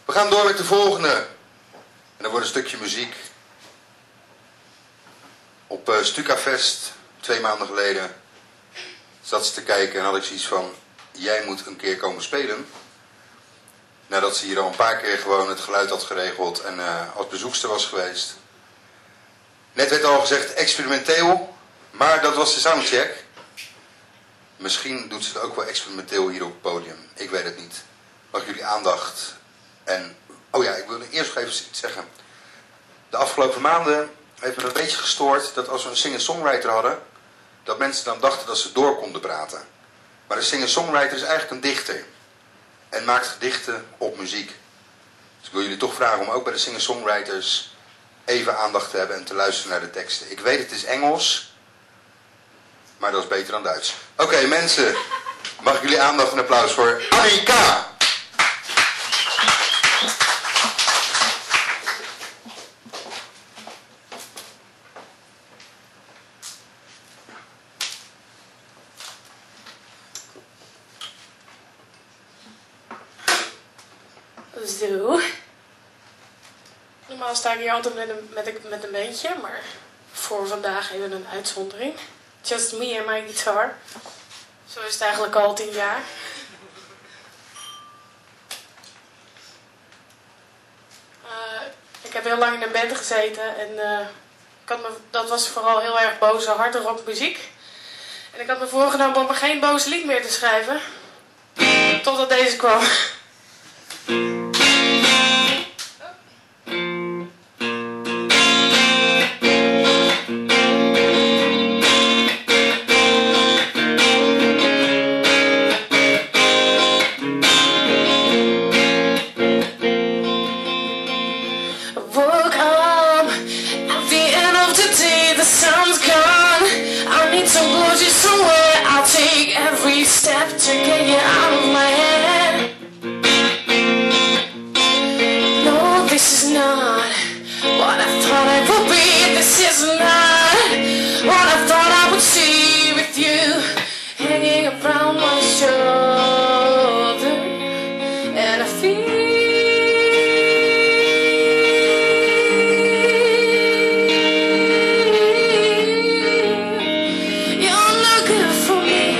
We gaan door met de volgende. En dat wordt een stukje muziek. Op Stukafest, 2 maanden geleden, zat ze te kijken en had ik zoiets van, jij moet een keer komen spelen. Nadat ze hier al een paar keer gewoon het geluid had geregeld en als bezoekster was geweest. Net werd al gezegd experimenteel, maar dat was de soundcheck. Misschien doet ze het ook wel experimenteel hier op het podium. Ik weet het niet. Mag jullie aandacht. En, oh ja, ik wilde eerst nog even iets zeggen. De afgelopen maanden heeft me een beetje gestoord dat als we een singer-songwriter hadden, dat mensen dan dachten dat ze door konden praten. Maar een singer-songwriter is eigenlijk een dichter. En maakt gedichten op muziek. Dus ik wil jullie toch vragen om ook bij de singer-songwriters even aandacht te hebben en te luisteren naar de teksten. Ik weet het is Engels, maar dat is beter dan Duits. Oké, mensen, mag ik jullie aandacht en applaus voor Annika. Zo. Normaal sta ik hier altijd met een bandje, maar voor vandaag even een uitzondering. Just me and my guitar. Zo is het eigenlijk al 10 jaar. Ik heb heel lang in een band gezeten en dat was vooral heel erg boze, harde rockmuziek. En ik had me voorgenomen om er geen boos lied meer te schrijven. Totdat deze kwam. Step to get you out of my head. No, this is not what I thought I would be. This is not what I thought I would see with you hanging around my shoulder. And I feel you're not good for me.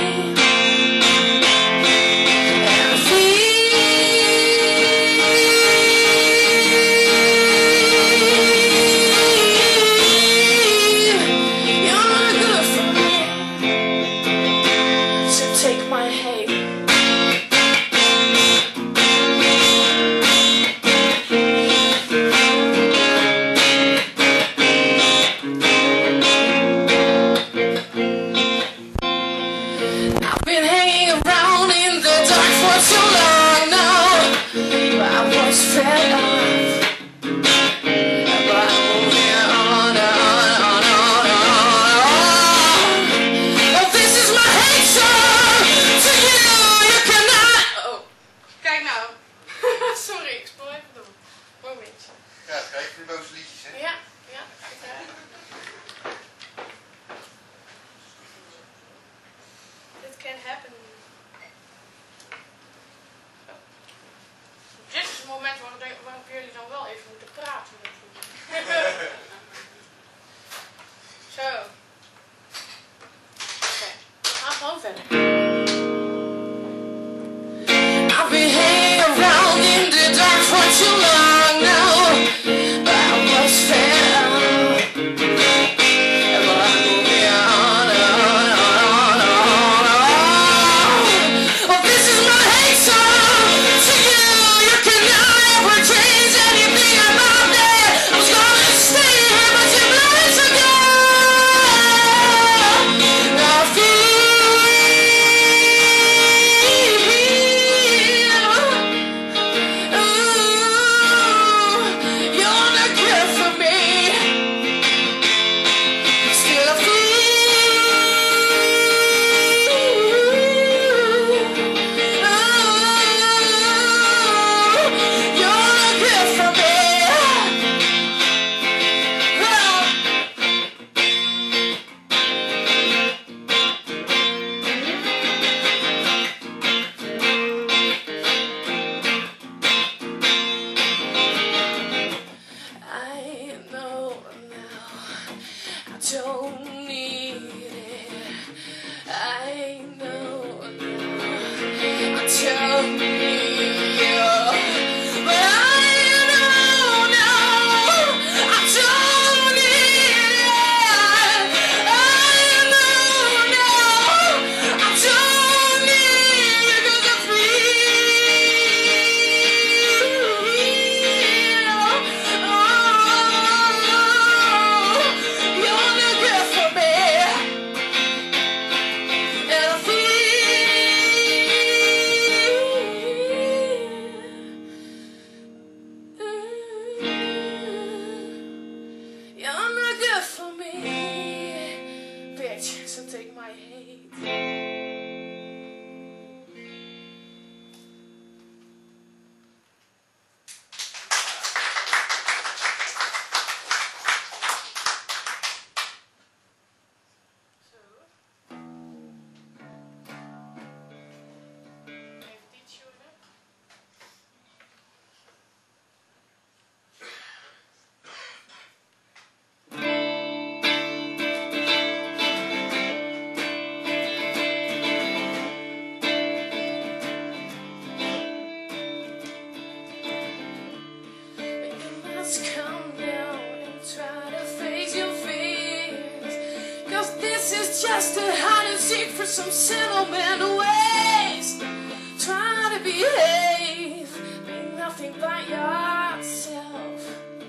just a hide and seek for some sentimental ways. Try to behave, be nothing but yourself.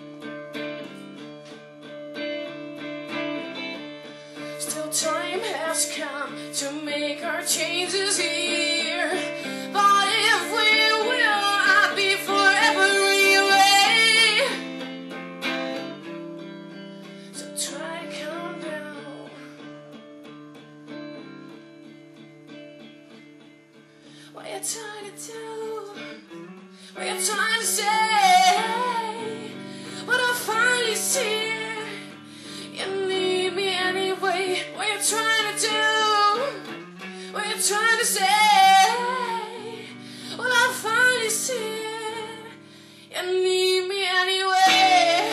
Still time has come to make our changes here. But if we will, I'll be forever away. So try to calm down. What you trying to do? What you trying to say? When I finally see it, you need me anyway. What you trying to do? What you trying to say? When I finally see it, you need me anyway.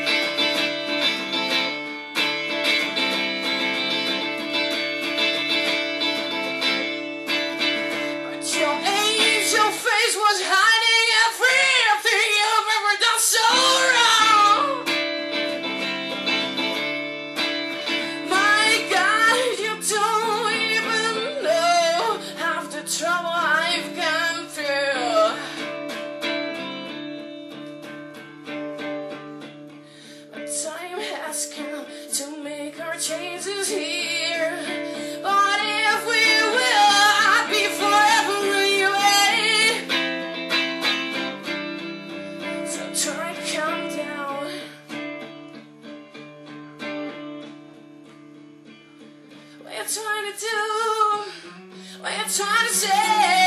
But your angel face was hiding everything you've ever done so wrong. My God, you don't even know half the trouble I've gone through. But time has come to make our changes here. But if we will, I'll be forever away. So try to calm down. What you trying to do? What you trying to say?